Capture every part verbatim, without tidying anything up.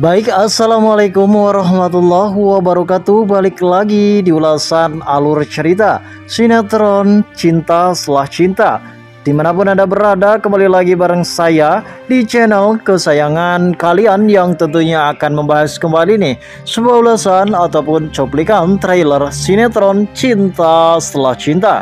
Baik, assalamualaikum warahmatullahi wabarakatuh. Balik lagi di ulasan alur cerita sinetron Cinta Setelah Cinta. Dimanapun Anda berada, kembali lagi bareng saya di channel kesayangan kalian yang tentunya akan membahas kembali nih sebuah ulasan ataupun cuplikan trailer sinetron Cinta Setelah Cinta.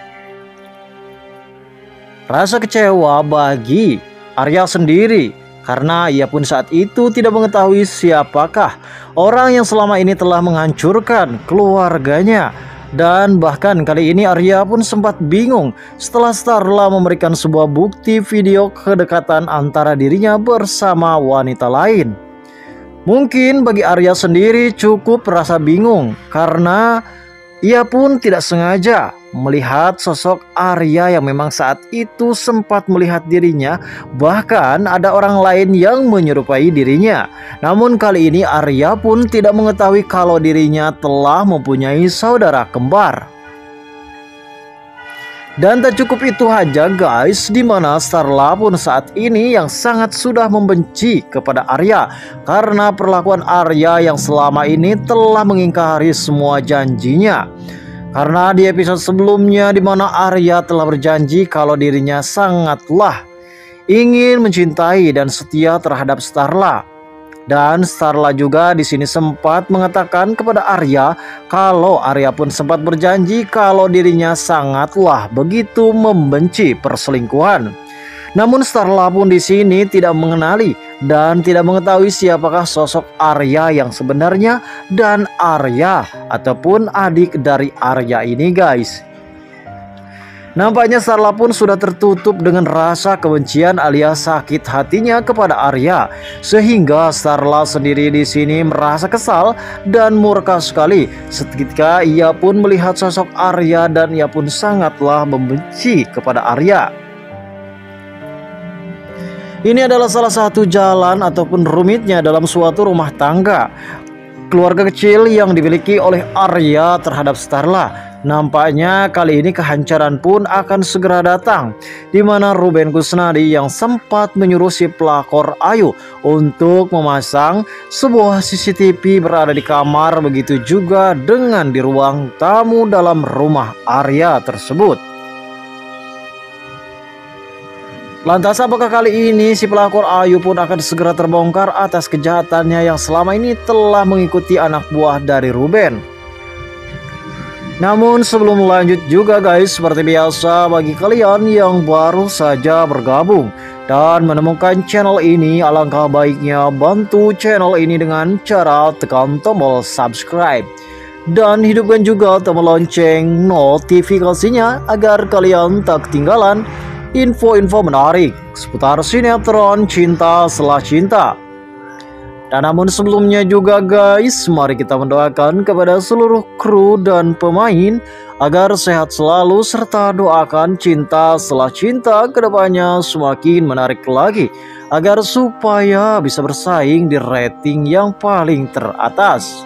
Rasa kecewa bagi Arya sendiri karena ia pun saat itu tidak mengetahui siapakah orang yang selama ini telah menghancurkan keluarganya. Dan bahkan kali ini Arya pun sempat bingung setelah Starla memberikan sebuah bukti video kedekatan antara dirinya bersama wanita lain. Mungkin bagi Arya sendiri cukup merasa bingung karena ia pun tidak sengaja melihat sosok Arya yang memang saat itu sempat melihat dirinya, bahkan ada orang lain yang menyerupai dirinya. Namun kali ini Arya pun tidak mengetahui kalau dirinya telah mempunyai saudara kembar. Dan tak cukup itu aja guys, dimana Starla pun saat ini yang sangat sudah membenci kepada Arya karena perlakuan Arya yang selama ini telah mengingkari semua janjinya. Karena di episode sebelumnya di mana Arya telah berjanji kalau dirinya sangatlah ingin mencintai dan setia terhadap Starla. Dan Starla juga di sini sempat mengatakan kepada Arya kalau Arya pun sempat berjanji kalau dirinya sangatlah begitu membenci perselingkuhan. Namun Starla pun di sini tidak mengenali dan tidak mengetahui siapakah sosok Arya yang sebenarnya dan Arya ataupun adik dari Arya ini guys. Nampaknya Starla pun sudah tertutup dengan rasa kebencian alias sakit hatinya kepada Arya, sehingga Starla sendiri di sini merasa kesal dan murka sekali seketika ia pun melihat sosok Arya dan ia pun sangatlah membenci kepada Arya. Ini adalah salah satu jalan ataupun rumitnya dalam suatu rumah tangga keluarga kecil yang dimiliki oleh Arya terhadap Starla. Nampaknya kali ini kehancuran pun akan segera datang, di mana Ruben Kusnadi yang sempat menyuruh si pelakor Ayu untuk memasang sebuah C C T V berada di kamar, begitu juga dengan di ruang tamu dalam rumah Arya tersebut. Lantas apakah kali ini si pelakor Ayu pun akan segera terbongkar atas kejahatannya yang selama ini telah mengikuti anak buah dari Ruben? Namun sebelum lanjut juga guys, seperti biasa bagi kalian yang baru saja bergabung dan menemukan channel ini, alangkah baiknya bantu channel ini dengan cara tekan tombol subscribe dan hidupkan juga tombol lonceng notifikasinya agar kalian tak ketinggalan info-info menarik seputar sinetron Cinta Setelah Cinta. Dan namun sebelumnya juga guys, mari kita mendoakan kepada seluruh kru dan pemain agar sehat selalu serta doakan Cinta Setelah Cinta kedepannya semakin menarik lagi agar supaya bisa bersaing di rating yang paling teratas.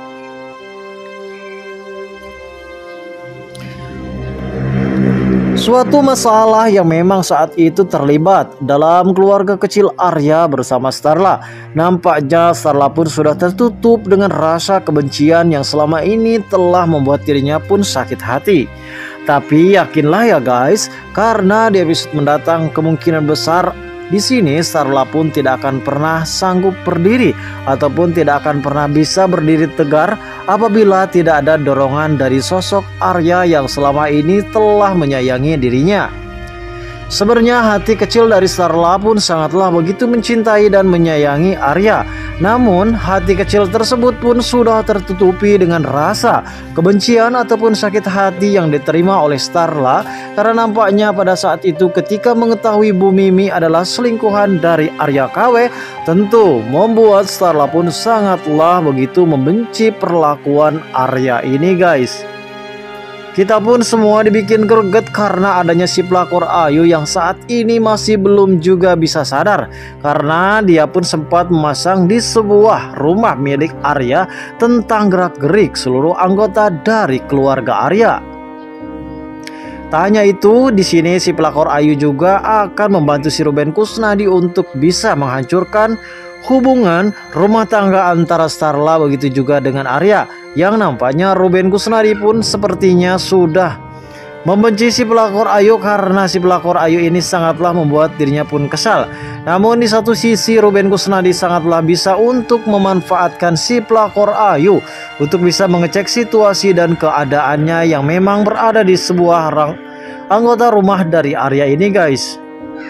Suatu masalah yang memang saat itu terlibat dalam keluarga kecil Arya bersama Starla. Nampaknya Starla pun sudah tertutup dengan rasa kebencian yang selama ini telah membuat dirinya pun sakit hati. Tapi yakinlah ya guys, karena di episode mendatang kemungkinan besar di sini Starla pun tidak akan pernah sanggup berdiri ataupun tidak akan pernah bisa berdiri tegar apabila tidak ada dorongan dari sosok Arya yang selama ini telah menyayangi dirinya. Sebenarnya hati kecil dari Starla pun sangatlah begitu mencintai dan menyayangi Arya. Namun hati kecil tersebut pun sudah tertutupi dengan rasa kebencian ataupun sakit hati yang diterima oleh Starla. Karena nampaknya pada saat itu ketika mengetahui Bu Mimi adalah selingkuhan dari Arya K W, tentu membuat Starla pun sangatlah begitu membenci perlakuan Arya ini guys. Kita pun semua dibikin greget karena adanya si pelakor Ayu yang saat ini masih belum juga bisa sadar, karena dia pun sempat memasang di sebuah rumah milik Arya tentang gerak-gerik seluruh anggota dari keluarga Arya. Tak hanya itu, di sini si pelakor Ayu juga akan membantu si Ruben Kusnadi untuk bisa menghancurkan hubungan rumah tangga antara Starla begitu juga dengan Arya, yang nampaknya Ruben Kusnadi pun sepertinya sudah membenci si pelakor Ayu karena si pelakor Ayu ini sangatlah membuat dirinya pun kesal. Namun di satu sisi Ruben Kusnadi sangatlah bisa untuk memanfaatkan si pelakor Ayu untuk bisa mengecek situasi dan keadaannya yang memang berada di sebuah rang anggota rumah dari Arya ini guys.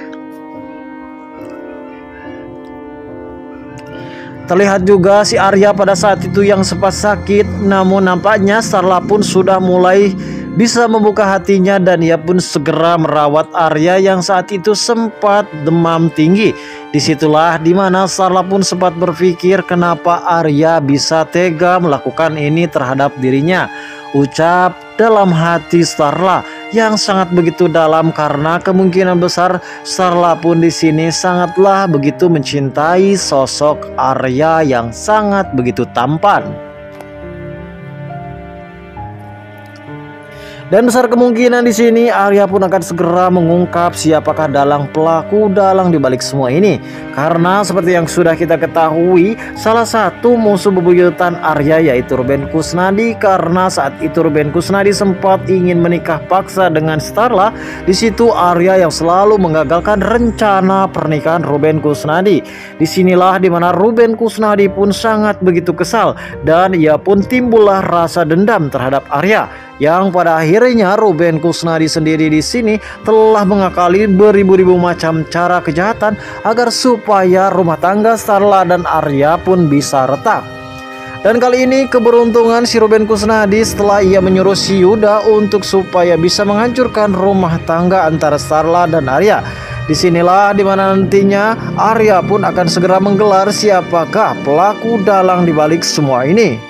Terlihat juga si Arya pada saat itu yang sempat sakit, namun nampaknya Starla pun sudah mulai bisa membuka hatinya dan ia pun segera merawat Arya yang saat itu sempat demam tinggi. Disitulah dimana Starla pun sempat berpikir kenapa Arya bisa tega melakukan ini terhadap dirinya. Ucap dalam hati Starla yang sangat begitu dalam karena kemungkinan besar Starla pun di sini sangatlah begitu mencintai sosok Arya yang sangat begitu tampan. Dan besar kemungkinan di sini Arya pun akan segera mengungkap siapakah dalang pelaku dalang dibalik semua ini. Karena seperti yang sudah kita ketahui, salah satu musuh bebuyutan Arya yaitu Ruben Kusnadi, karena saat itu Ruben Kusnadi sempat ingin menikah paksa dengan Starla. Di situ Arya yang selalu menggagalkan rencana pernikahan Ruben Kusnadi. Disinilah dimana Ruben Kusnadi pun sangat begitu kesal dan ia pun timbullah rasa dendam terhadap Arya. Yang pada akhirnya Ruben Kusnadi sendiri di sini telah mengakali beribu-ribu macam cara kejahatan agar supaya rumah tangga Starla dan Arya pun bisa retak. Dan kali ini keberuntungan si Ruben Kusnadi setelah ia menyuruh si Yuda untuk supaya bisa menghancurkan rumah tangga antara Starla dan Arya. Disinilah dimana nantinya Arya pun akan segera menggelar siapakah pelaku dalang dibalik semua ini.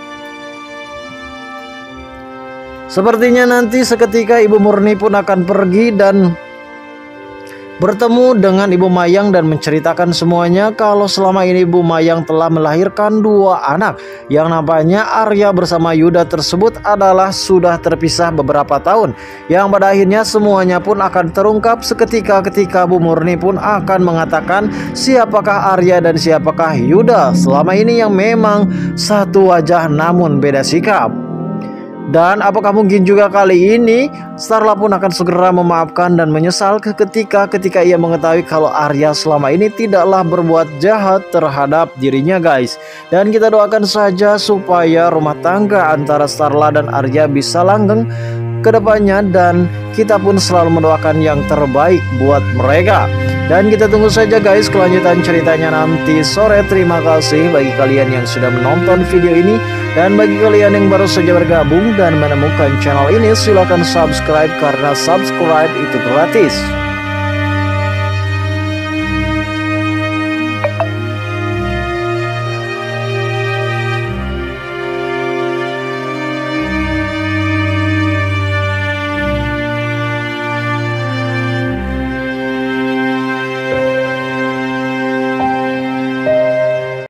Sepertinya nanti seketika Ibu Murni pun akan pergi dan bertemu dengan Ibu Mayang dan menceritakan semuanya kalau selama ini Ibu Mayang telah melahirkan dua anak yang nampaknya Arya bersama Yuda tersebut adalah sudah terpisah beberapa tahun, yang pada akhirnya semuanya pun akan terungkap seketika ketika Bu Murni pun akan mengatakan siapakah Arya dan siapakah Yuda selama ini yang memang satu wajah namun beda sikap. Dan apakah mungkin juga kali ini Starla pun akan segera memaafkan dan menyesal ketika ketika ia mengetahui kalau Arya selama ini tidaklah berbuat jahat terhadap dirinya guys. Dan kita doakan saja supaya rumah tangga antara Starla dan Arya bisa langgeng ke depannya, dan kita pun selalu mendoakan yang terbaik buat mereka. Dan kita tunggu saja guys kelanjutan ceritanya nanti sore. Terima kasih bagi kalian yang sudah menonton video ini, dan bagi kalian yang baru saja bergabung dan menemukan channel ini, silahkan subscribe karena subscribe itu gratis.